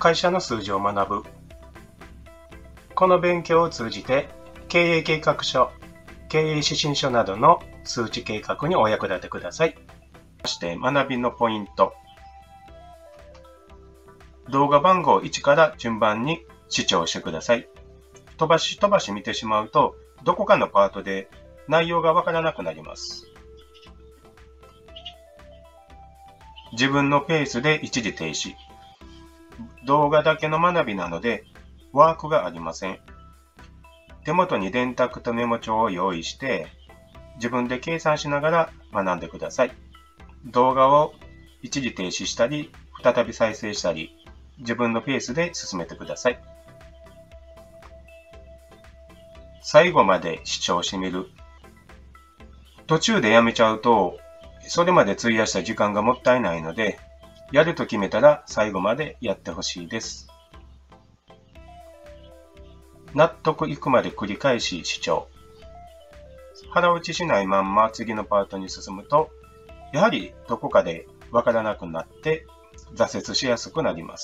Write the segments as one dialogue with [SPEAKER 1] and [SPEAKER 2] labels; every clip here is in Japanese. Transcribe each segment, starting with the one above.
[SPEAKER 1] 会社の数字を学ぶ。この勉強を通じて経営計画書、経営指針書などの数値計画にお役立てください。そして学びのポイント。動画番号1から順番に視聴してください。飛ばし見てしまうと、どこかのパートで内容がわからなくなります。自分のペースで一時停止。動画だけの学びなので、ワークがありません。手元に電卓とメモ帳を用意して、自分で計算しながら学んでください。動画を一時停止したり、再び再生したり、自分のペースで進めてください。最後まで視聴してみる。途中でやめちゃうと、それまで費やした時間がもったいないので、やると決めたら最後までやってほしいです。納得いくまで繰り返し視聴。腹落ちしないまんま次のパートに進むと、やはりどこかでわからなくなって挫折しやすくなります。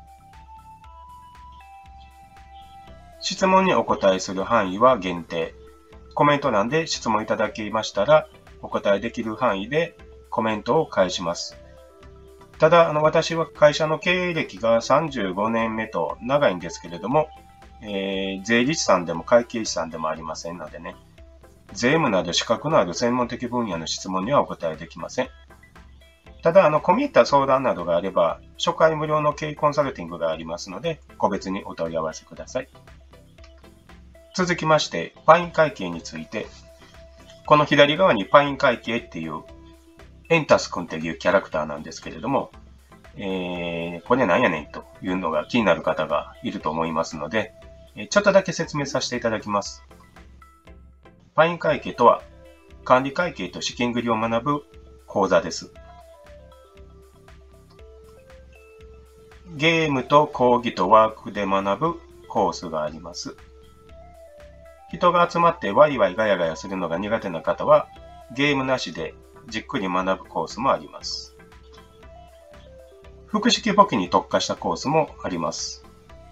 [SPEAKER 1] 質問にお答えする範囲は限定。コメント欄で質問いただきましたら、お答えできる範囲でコメントを返します。ただ、私は会社の経営歴が35年目と長いんですけれども、税理士さんでも会計士さんでもありませんのでね、税務など資格のある専門的分野の質問にはお答えできません。ただ、込み入った相談などがあれば、初回無料の経営コンサルティングがありますので、個別にお問い合わせください。続きまして、パイン会計について、この左側にパイン会計っていうエンタス君っていうキャラクターなんですけれども、これなんやねんというのが気になる方がいると思いますので、ちょっとだけ説明させていただきます。パイン会計とは、管理会計と資金繰りを学ぶ講座です。ゲームと講義とワークで学ぶコースがあります。人が集まってワイワイガヤガヤするのが苦手な方は、ゲームなしでじっくり学ぶコースもあります。複式簿記に特化したコースもあります。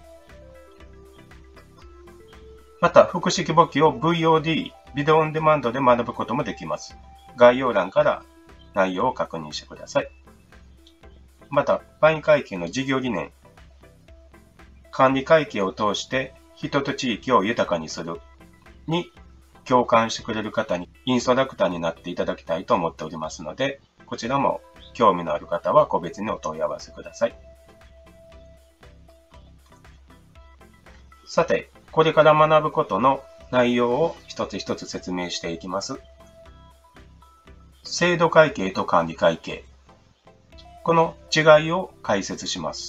[SPEAKER 1] また、複式簿記を VOD、ビデオオンデマンドで学ぶこともできます。概要欄から内容を確認してください。また、パイン会計の事業理念、管理会計を通して人と地域を豊かにするに共感してくれる方にインストラクターになっていただきたいと思っておりますので、こちらも興味のある方は個別にお問い合わせください。さて、これから学ぶことの内容を一つ一つ説明していきます。制度会計と管理会計。この違いを解説します。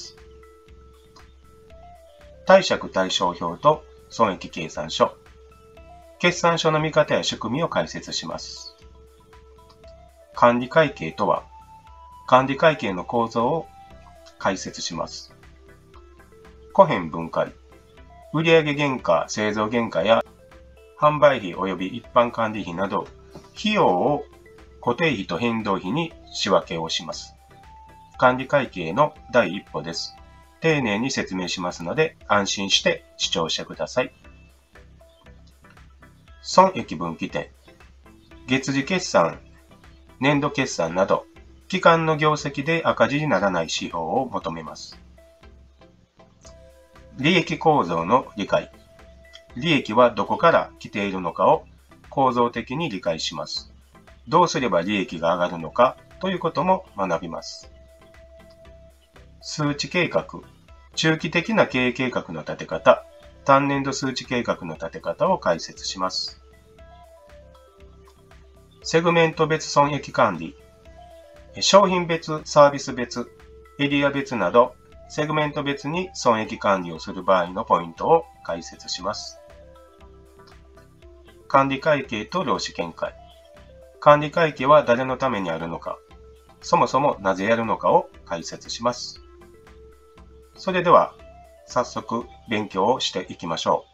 [SPEAKER 1] 貸借対照表と損益計算書。決算書の見方や仕組みを解説します。管理会計とは、管理会計の構造を解説します。庫変分解、売上原価、製造原価や販売費及び一般管理費など、費用を固定費と変動費に仕分けをします。管理会計の第一歩です。丁寧に説明しますので、安心して視聴してください。損益分岐点、月次決算、年度決算など、期間の業績で赤字にならない指標を求めます。利益構造の理解、利益はどこから来ているのかを構造的に理解します。どうすれば利益が上がるのかということも学びます。数値計画、中期的な経営計画の立て方、単年度数値計画の立て方を解説します。セグメント別損益管理、商品別、サービス別、エリア別など、セグメント別に損益管理をする場合のポイントを解説します。管理会計と労使見解。管理会計は誰のためにあるのか、そもそもなぜやるのかを解説します。それでは、早速勉強をしていきましょう。